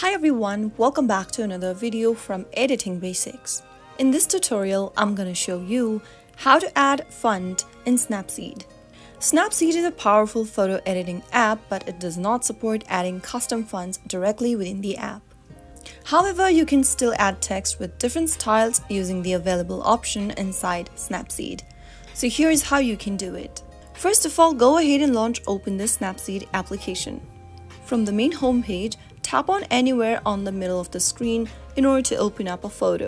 Hi everyone, welcome back to another video from Editing Basics. In this tutorial, I'm going to show you how to add font in Snapseed. Snapseed is a powerful photo editing app, but it does not support adding custom fonts directly within the app. However, you can still add text with different styles using the available option inside Snapseed. So here's how you can do it. First of all, go ahead and open the Snapseed application. From the main home page, tap on anywhere on the middle of the screen in order to open up a photo.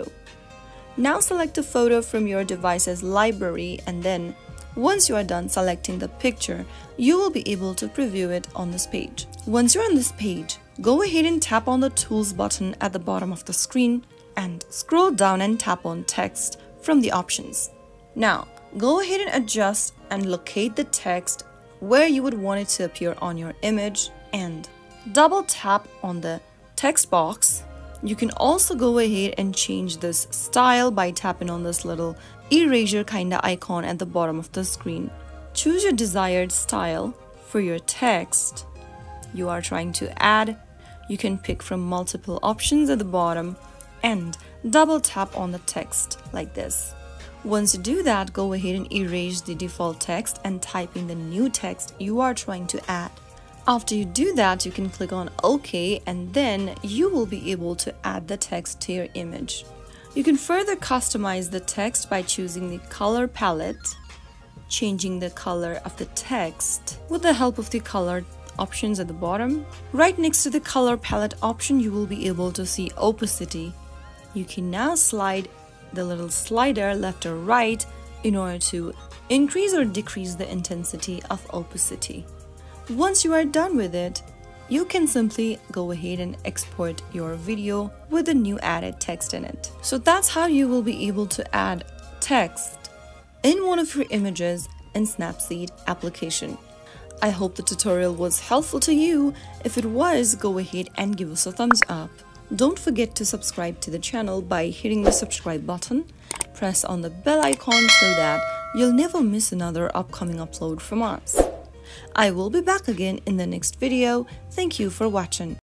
Now select a photo from your device's library, and then once you are done selecting the picture, you will be able to preview it on this page. Once you're on this page, go ahead and tap on the Tools button at the bottom of the screen and scroll down and tap on Text from the options. Now, go ahead and adjust and locate the text where you would want it to appear on your image and double tap on the text box. You can also go ahead and change this style by tapping on this little eraser kinda icon at the bottom of the screen. Choose your desired style for your text you are trying to add. You can pick from multiple options at the bottom and double tap on the text like this. Once you do that, go ahead and erase the default text and type in the new text you are trying to add. After you do that, you can click on OK, and then you will be able to add the text to your image. You can further customize the text by choosing the color palette, changing the color of the text with the help of the color options at the bottom. Right next to the color palette option, you will be able to see opacity. You can now slide the little slider left or right in order to increase or decrease the intensity of opacity. Once you are done with it, you can simply go ahead and export your video with the new added text in it. So that's how you will be able to add text in one of your images in Snapseed application. I hope the tutorial was helpful to you. If it was, go ahead and give us a thumbs up. Don't forget to subscribe to the channel by hitting the subscribe button. Press on the bell icon so that you'll never miss another upcoming upload from us. I will be back again in the next video. Thank you for watching.